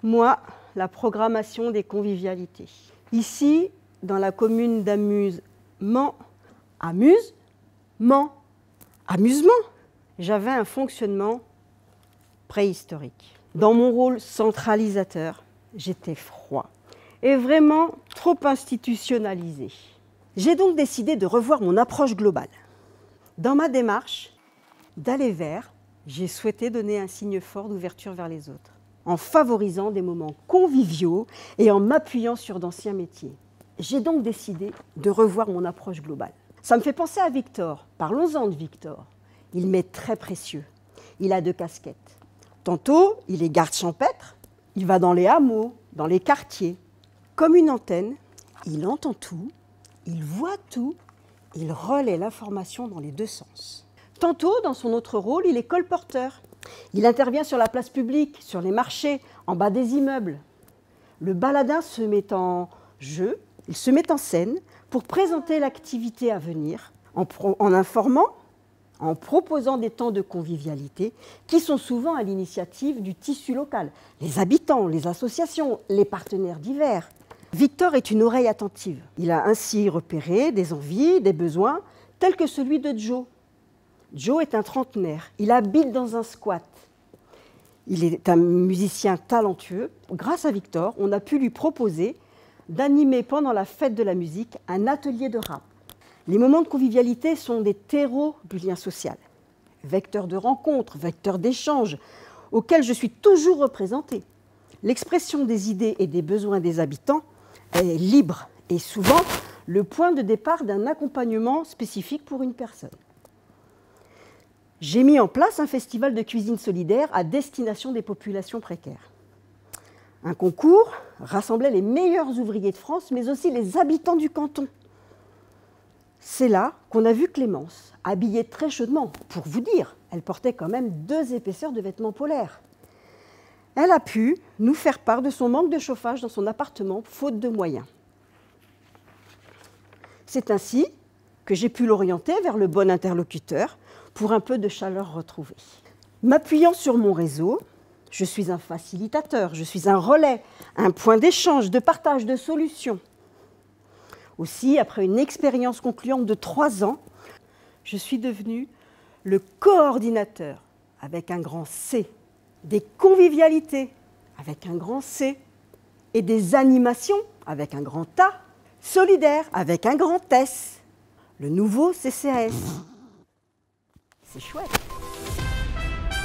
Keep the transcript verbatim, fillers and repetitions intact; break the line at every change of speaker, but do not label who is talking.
moi, la programmation des convivialités. Ici, dans la commune d'Amuse-Mans, Amuse-Mans, amusement, j'avais un fonctionnement préhistorique. Dans mon rôle centralisateur, j'étais froid et vraiment trop institutionnalisé. J'ai donc décidé de revoir mon approche globale. Dans ma démarche d'aller vers, j'ai souhaité donner un signe fort d'ouverture vers les autres, en favorisant des moments conviviaux et en m'appuyant sur d'anciens métiers. J'ai donc décidé de revoir mon approche globale. Ça me fait penser à Victor. Parlons-en de Victor. Il m'est très précieux. Il a deux casquettes. Tantôt, il est garde champêtre, il va dans les hameaux, dans les quartiers. Comme une antenne, il entend tout, il voit tout, il relaie l'information dans les deux sens. Tantôt, dans son autre rôle, il est colporteur. Il intervient sur la place publique, sur les marchés, en bas des immeubles. Le baladin se met en jeu, il se met en scène pour présenter l'activité à venir, en, pro- en informant, en proposant des temps de convivialité qui sont souvent à l'initiative du tissu local, les habitants, les associations, les partenaires divers. Victor est une oreille attentive. Il a ainsi repéré des envies, des besoins, tels que celui de Joe. Joe est un trentenaire, il habite dans un squat. Il est un musicien talentueux. Grâce à Victor, on a pu lui proposer d'animer pendant la fête de la musique un atelier de rap. Les moments de convivialité sont des terreaux du lien social, vecteurs de rencontres, vecteurs d'échanges, auxquels je suis toujours représentée. L'expression des idées et des besoins des habitants est libre et souvent le point de départ d'un accompagnement spécifique pour une personne. J'ai mis en place un festival de cuisine solidaire à destination des populations précaires. Un concours rassemblait les meilleurs ouvriers de France, mais aussi les habitants du canton. C'est là qu'on a vu Clémence, habillée très chaudement. Pour vous dire, elle portait quand même deux épaisseurs de vêtements polaires. Elle a pu nous faire part de son manque de chauffage dans son appartement, faute de moyens. C'est ainsi que j'ai pu l'orienter vers le bon interlocuteur pour un peu de chaleur retrouvée. M'appuyant sur mon réseau, je suis un facilitateur, je suis un relais, un point d'échange, de partage de solutions. Aussi, après une expérience concluante de trois ans, je suis devenue le coordinateur, avec un grand C, des convivialités, avec un grand C, et des animations, avec un grand A, solidaire, avec un grand S, le nouveau C C A S. C'est chouette.